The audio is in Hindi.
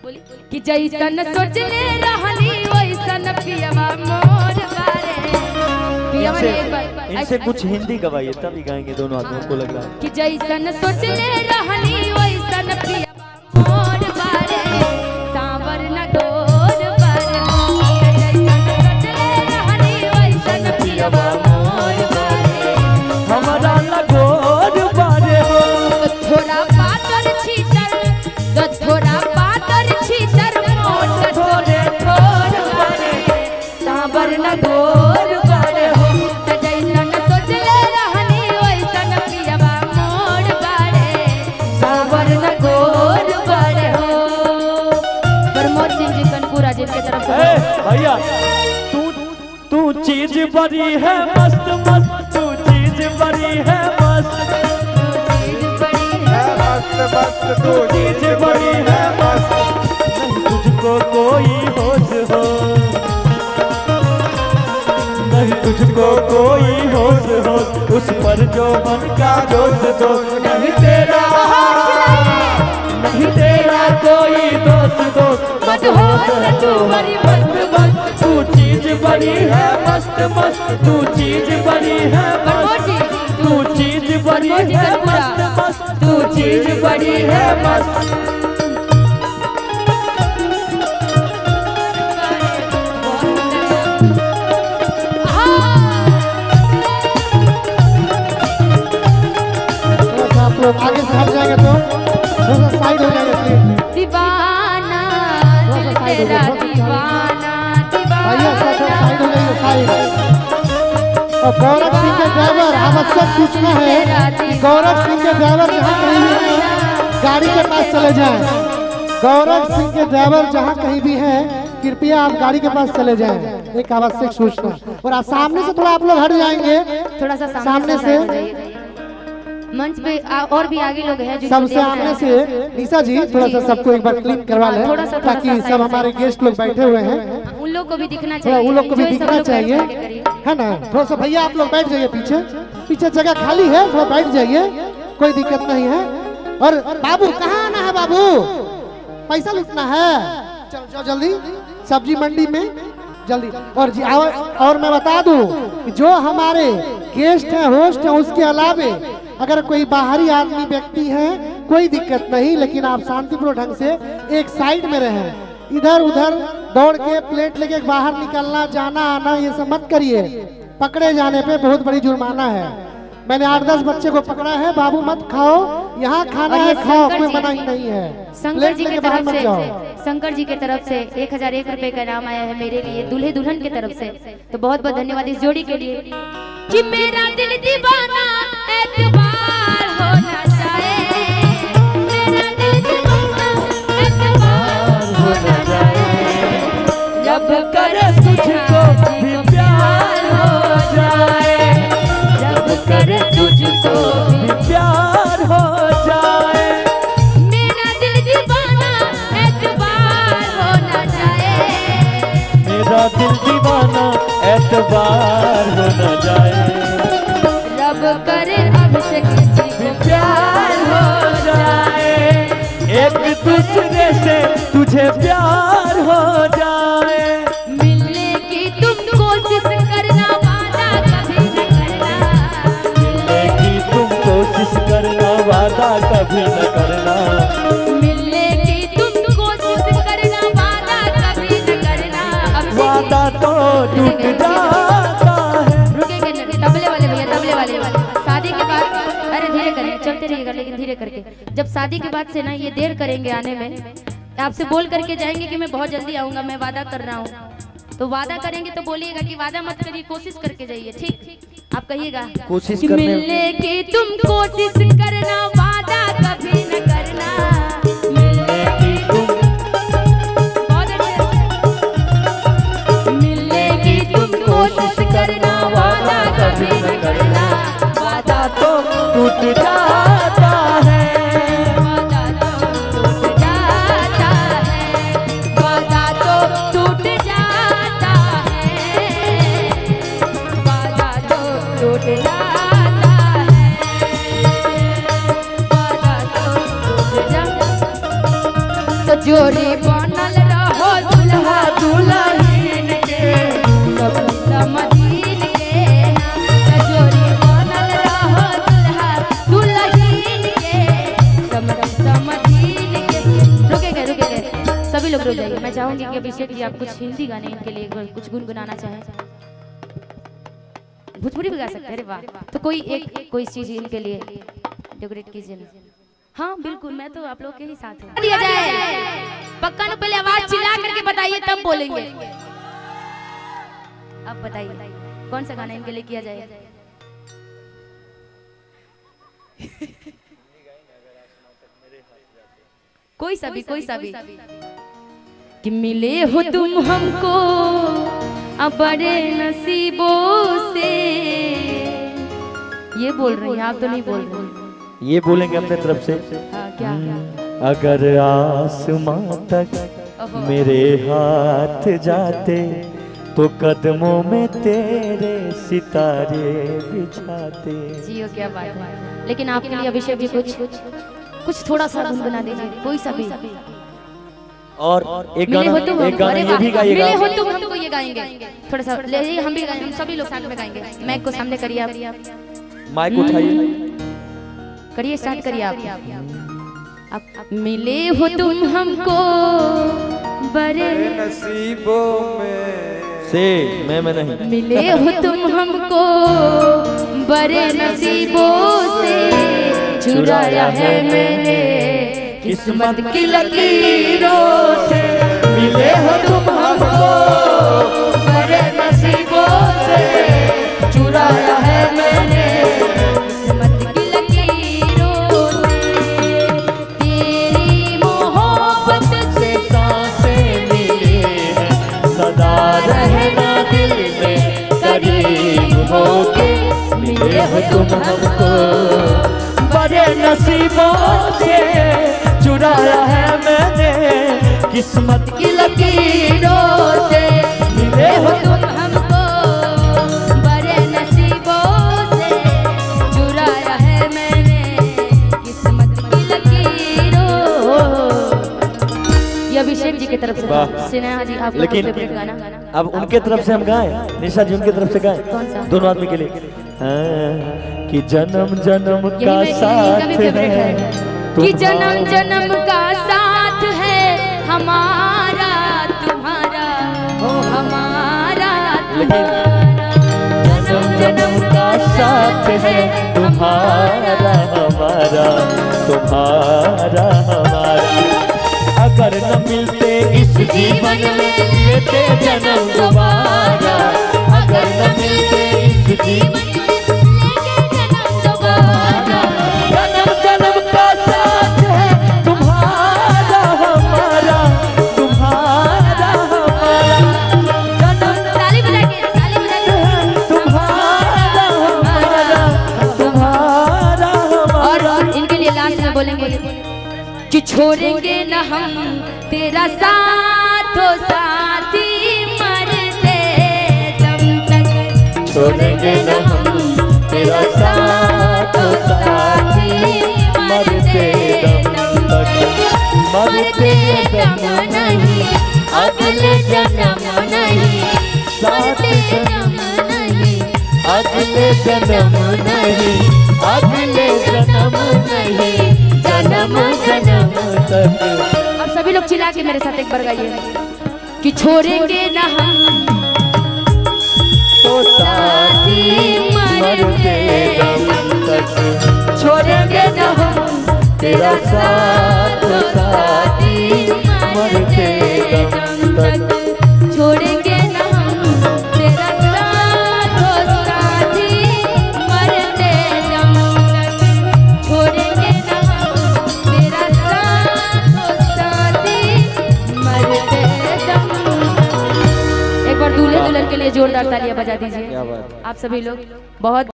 कि जैसन सोचले रहनी वैसन पियवा मोर बारे। पियवा ने एक बार इनसे कुछ हिंदी गवाइए तभी गाएंगे दोनों आदमियों को लग रहा है कि जैसन सोचले रहनी वैसन पियवा मोर बारे। सांवर न गोर बारे जैसन सोचले रहनी वैसन पियवा मोर बारे। हमारा न गोर बारे हो थोड़ा पातर छीतर तो थोड़ा पातर छीतर मोट थोड़े थोड़ बारे। सांवर न गोर बारे हो जैसन सोचले रहनी वैसन पियवा मोर बारे। सांवर न गोर बारे हो। प्रमोद सिंह जी कनपुरा जी की तरफ से भैया तू चीज बड़ी है मस्त मस्त तू चीज बड़ी है मस्त तू चीज बड़ी है मस्त नहीं तुझको कोई होश हो नहीं तुझको कोई होश हो उस पर जो मन का जोश दो नहीं तेरा कोई दोस्त दो मदहोश तू बड़ी मस्त मस्त। तू चीज बड़ी है मस्त मस्त तू चीज बड़ी है मस्त तू चीज बड़ी है मस्त मस्त तू चीज बड़ी है मस्त। आप लोग आगे से हट जाएंगे तो थोड़ा साइड हो जाएंगे प्लीज। दीवाना दिल तेरा दीवाना भैया साइड हो जाइए साइड। और गौरव सिंह के ड्राइवर आवश्यक सूचना है कि गौरव सिंह के ड्राइवर जहाँ कहीं भी हैं गाड़ी के पास चले जाएं। गौरव सिंह के ड्राइवर जहाँ कहीं भी हैं कृपया आप गाड़ी के पास चले जाएं। एक आवश्यक सूचना। और आप सामने से थोड़ा आप लोग हट जाएंगे थोड़ा सा सामने से मंच पे और भी आगे लोग हैं सबसे आमने से। निशा जी थोड़ा सा सबको एक बार क्लीन करवा लें ताकि सब हमारे गेस्ट लोग बैठे हुए हैं उन लोग को भी दिखना थोड़ा चाहिए उन लोग को भी दिखना चाहिए है ना। थोड़ा सा भैया आप लोग बैठ जाइए पीछे पीछे जगह खाली है थोड़ा बैठ जाइए कोई दिक्कत नहीं है। और बाबू कहाँ आना है बाबू पैसा लूटना है चलो जाओ जल्दी सब्जी मंडी में जल्दी। और जी और मैं बता दूं कि जो हमारे गेस्ट हैं होस्ट हैं उसके अलावे अगर कोई बाहरी आदमी व्यक्ति है कोई दिक्कत नहीं लेकिन आप शांतिपूर्ण ढंग से एक साइड में रहें। इधर उधर दौड़ के प्लेट लेके बाहर निकलना जाना आना ये सब मत करिए। पकड़े जाने पे बहुत बड़ी जुर्माना है। मैंने 8-10 बच्चे को पकड़ा है बाबू मत खाओ यहाँ खाना है खाओ कोई मनाही नहीं है। शंकर जी की तरफ से शंकर जी की तरफ से 1001 रुपए का इनाम आया है मेरे लिए दूल्हे दुल्हन की तरफ से। तो बहुत बहुत धन्यवाद इस जोड़ी के लिए। कि मेरा दिल दीवाना एतबार होना चाहे मेरा दिल दीवाना एतबार होना चाहे जब करे तुझको भी प्यार हो जाए जब करे तुझको भी प्यार हो जाए मेरा दिल दीवाना एतबार होना चाहे मेरा दिल दीवाना एतबार होना जाए रब करे अभिषेक जी को प्यार हो जाए एक दूसरे से तुझे प्यार हो जाए मिलने की तुम कोशिश करना वादा कभी न करना मिलने की तुम कोशिश करना वादा कभी न करना मिलने की तुम कोशिश करना वादा कभी न करना वादा तो टूट जाता है। रुकेंगे तबले वाले भैया तबले वाले शादी के बाद अरे धीरे करें चलते रहिएगा लेकिन धीरे करके। जब शादी के बाद से ना ये देर करेंगे आने में आपसे बोल करके जाएंगे कि मैं बहुत जल्दी आऊंगा मैं वादा कर रहा हूँ। तो वादा करेंगे तो बोलिएगा कि वादा मत करिए कोशिश करके जाइए ठीक। आप कहिएगा कोशिश कि करने मिलने की तुम कोशिश करना वादा कभी न करना मिलने की तुम बहुत अच्छे मिलने की तुम कोशिश करना वादा कभी न करना वादा तो टूट जाता है वादा तो टूट जाता है वादा तो टूट जाता है वादा तो टूट जाता है वादा तो टूट जाता तो जोड़ी रुक जाइए। मैं चाहूंगी कि अभिषेक जी आप कुछ हिंदी गाने इनके लिए कुछ गुनगुनाना चाहें। भोजपुरी भी गा सकते हैं। अरे वाह, तो कोई चीज इनके लिए डेकोरेट कीजिए ना। हाँ बिल्कुल, मैं तो आप लोग के ही साथ हूँ। दिया जाए पक्का ना, पहले आवाज चिल्ला करके बताइए तब बोलेंगे। अब बताइए कौन सा गाना इनके लिए किया जाए। कोई सा भी कि मिले हो तुम हमको अब बड़े नसीबों से। ये बोल रही हैं आप, तो नहीं बोल रही। ये बोलेंगे अपने तरफ से। हाँ, क्या अगर आसमां तक मेरे हाथ जाते तो कदमों में तेरे सितारे बिछाते। जियो, क्या बात है। लेकिन आपके लिए अभिषेक जी कुछ थोड़ा सा गुनगुना दीजिए, कोई सा भी। और एक गाना ये भी गाइएगा। मिले हो तुम हमको, ये गाएंगे थोड़ा सा। हम भी गाएंगे, हम सभी लोग साथ में गाएंगे। माइक को सामने करिए आप, माइक उठाइए, करिए, स्टार्ट करिए आप। मिले हो तुम हमको बड़े नसीबों में से मैं नहीं। मिले हो तुम हमको बड़े नसीबों से, चुराया है मैंने किस्मत की लकीरों से। मिले हो तुम हमको बड़े नसीबों से, चुराया है मैंने किस्मत की लकीरों से। तेरी मोहब्बत से सांसें मिली हैं, सदा रहना दिल में करीब होके। मिले हो तुम हमको बड़े नसीबों से, चुराया है मैंने किस्मत की लकीरों से। मिले हो तुम हमको बड़े नसीबों से, चुराया है मैंने किस्मत की लकीरों। ये अभिषेक जी की तरफ से था। सिन्हा जी आपका फेवरेट गाना। अब उनके तरफ से हम गाएं, निशा जी उनके तरफ से गाएं। कौन सा? दोनों आदमी के लिए। कि जन्म जन्म का साथ है, कि जन्म जन्म का साथ है हमारा तुम्हारा, ओ हमारा तुम्हारा। जन्म जन्म का साथ है तुम्हारा हमारा, तुम्हारा हमारा। अगर न मिलते इस जीवन में लेते जन्म दोबारा। अगर न मिलते इस जीवन कि छोड़ेंगे न हम तेरा साथ हो साथी, मरते दम तक। छोड़ेंगे न हम तेरा साथ हो साथी, मरते दम तक। मरते दम नहीं, अगले जन्म नहीं, मरते दम नहीं, अगले जन्म नहीं, अगले जन्म नहीं, जन्म जन्म तक। अब सभी लोग चिल्ला के मेरे साथ एक बार गाइए कि छोड़ेंगे न हम तो साथी, मरते दम तक। छोड़ेंगे न हम तेरा साथ हो साथी, मरते दम तक। छोड़ेंगे न हम तेरा साथ हो साथी, मरते दम तक। छोड़ेंगे न हम तेरा साथ हो साथी, मरते दम तक। एक बार दूल्हे दुल्हन के लिए जोरदार तालियां बजा दीजिए। क्या बात। आप सभी लोग बहुत